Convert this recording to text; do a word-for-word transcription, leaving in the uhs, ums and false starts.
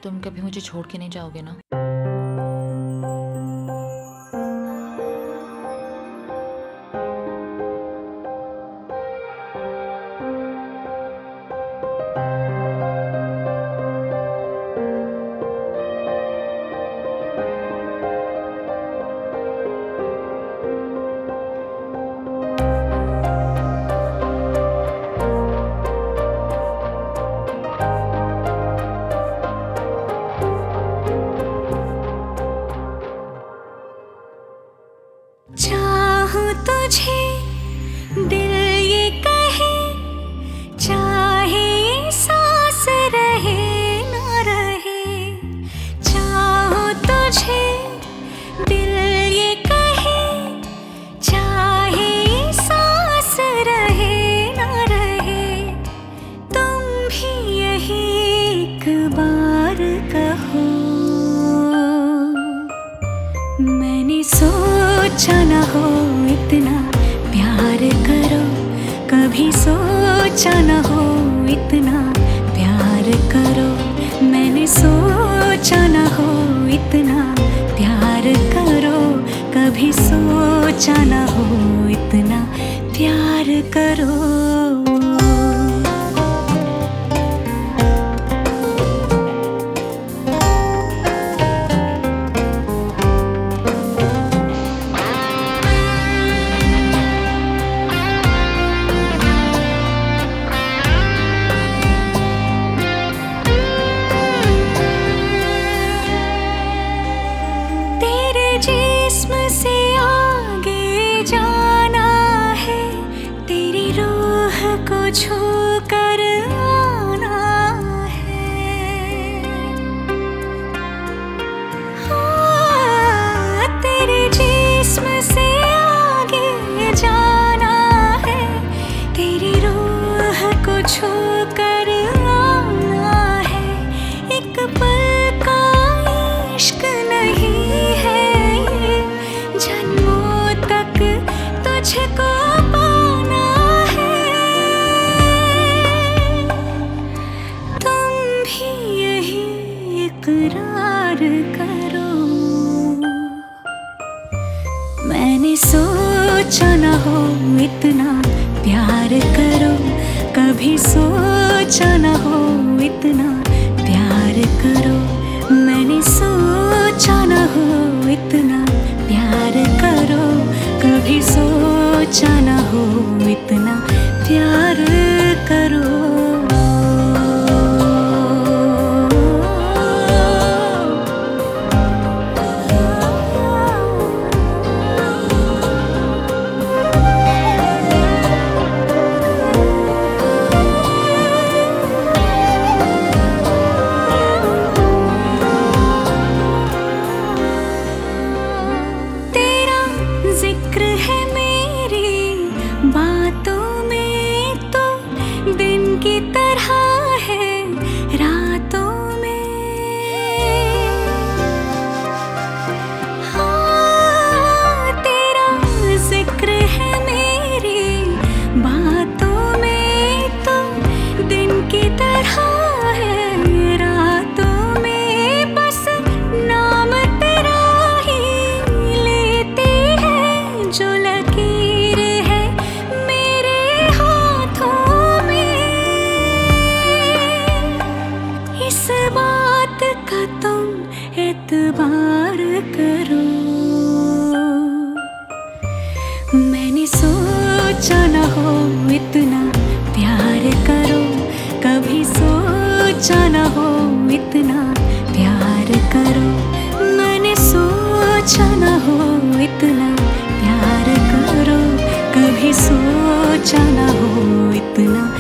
तुम कभी मुझे छोड़ के नहीं जाओगे ना? चाहूं तुझे दिल ये कहे, चाहे सांस रहे ना रहे। चाहूं तुझे दिल ये कहे, चाहे सांस रहे ना रहे। तुम भी यही एक बार कहो। मैंने सोचा न हो इतना प्यार करो, कभी सोचा न हो इतना प्यार करो। मैंने सोचा न हो इतना प्यार करो, कभी सोचा न हो इतना प्यार करो। जिस्म से आगे जाना है, तेरी रूह को छू कर आना है। हाँ, तेरे जिस्म से आगे जाना है, तेरी रूह को छू कर आना है। एक पल का इश्क नहीं है, जन्मों तक तुझको पाना है। तुम भी यही इकरार करो। मैंने सोचा न हो इतना प्यार करो, कभी सोचा न हो इतना प्यार करो। मैंने सोचा न हो इतना प्यार करो, कभी सोचा न हो इतना प्यार करो। जिक्र है मेरी बातों में तो दिन की तरह है रातों में। हाँ, तेरा जिक्र है मेरी बातों में तो दिन की तरह है रातों में। बस नाम तेरा ही लेती है जो लकीर है मेरे हाथों में। इस बात का तुम एतबार करो। मैंने सोचा न हो इतना प्यार करो, कभी सोचा न हो इतना प्यार करो। मैंने सोचा न हो इतना प्यार करो, कभी सोचा न हो इतना